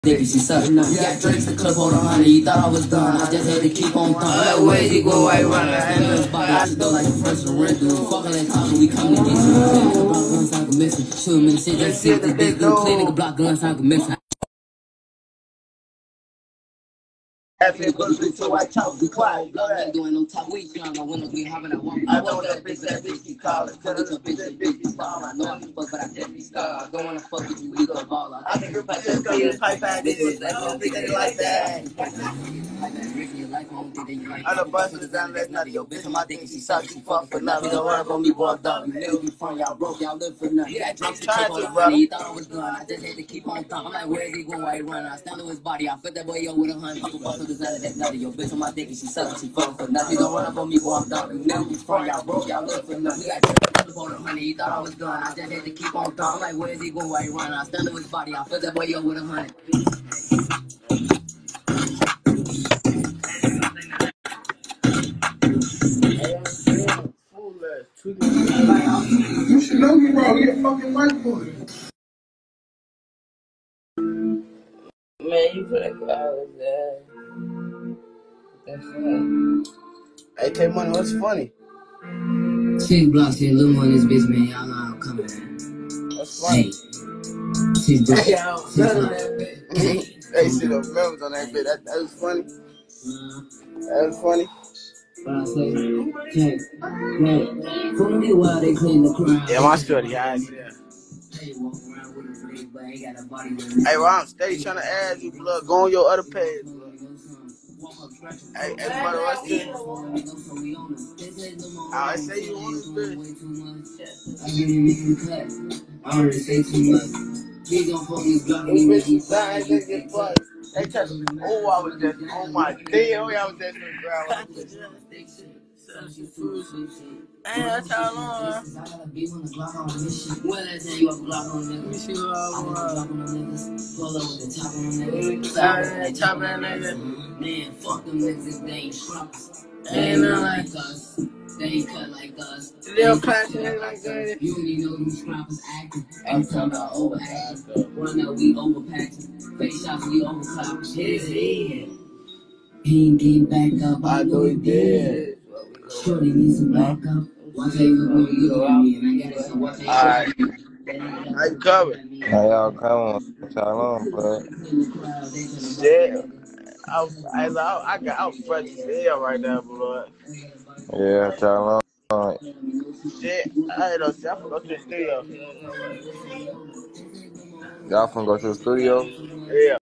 Thinking she sucking up. Got drinks to clip on 100. You thought I was done. I just had to keep on thumping. Where's he go? White running. I know his body. I still like a fresh rental. Fucking and talking. We come to get you. Clean block guns. I'm missing. Shoot him in the shit. Just see if the big dude. Clean block guns. I'm missing. Happy birthday to White House, be quiet. Ain't doing no top week. You know, when we having that one. I know that bitch keep calling. Tell her that bitch keep calling. I know I can fuck, but I definitely scar. I don't wanna fuck with you, we go baller. I think if I just go to pipe bag, bitches, I don't think they like that. I know bustin' down last night, yo, bitch on my dick, she suck, she fuck for nothing. Don't run up on me, boy, I'm dumb. You niggas be front, y'all broke, y'all live for nothing. Yeah, I'm trying to, brother. He thought I was done, I just had to keep on thumping. I'm like, where is he going, why he running? I stand to his body, I fit that boy, yo, with 100. People bustin' designer, that nutty, yo, bitch on my dick, she suck, she fuck for nothing. Don't run up on me, boy, I'm dumb. You niggas be front, y'all broke, y'all live for nothing. He thought I was done, I just had to keep on thumping. I'm like, where is he going, why he running? I stand to his body, I fit that boy, yo, with 100. You should know me, bro. You're a fucking white boy. Man, you finna go out with that. That's funny. Hey, K-Money, what's funny? 6blocka said Lil Moe in this bitch, man. Y'all know how I'm coming, man. What's funny? Hey, 6blocka. Hey, I don't know that bitch. Hey, shit, those members on that bitch. That was funny. That was funny. But I say, hey, for me, while they clean the crowd. Yeah, my shorty, I yeah. Hey, walk around with a blade, but ain't got a body. Hey, well, I'm steady trying to add you, blood. Go on your other page, blood. Hey, brother, what's this? I say you want this bitch. I didn't even cut. I already say too much. He gon' fuck his block and he make me fly. Hey, touch. Oh, I was just, oh my damn, I was just in the ground. Hey, that's how long, man. Well, that's how you have a Glock on nigga. Let me see what I want. Pull up with the top on nigga. Top that nigga. Man, fuck them niggas if they ain't scrumpers. They Ain't ain't nothing like like us. They ain't cut like us. they don't class nigga like that. You don't even know them scrumpers acting. I'm talking about overacting. Run up, we overpacking. Face shots, we overclopping. His head. He ain't getting back up. I know he did. Shorty needs some backup. Watch how you look when you look at me, and I got it, so watch how you look. How you covered? How y'all coming? What y'all on, bud? Shit. I was fresh as hell right now, blood. Yeah, what y'all on? Shit. I ain't no shit. I'm gonna go to the studio. Y'all finna go to the studio? Yeah.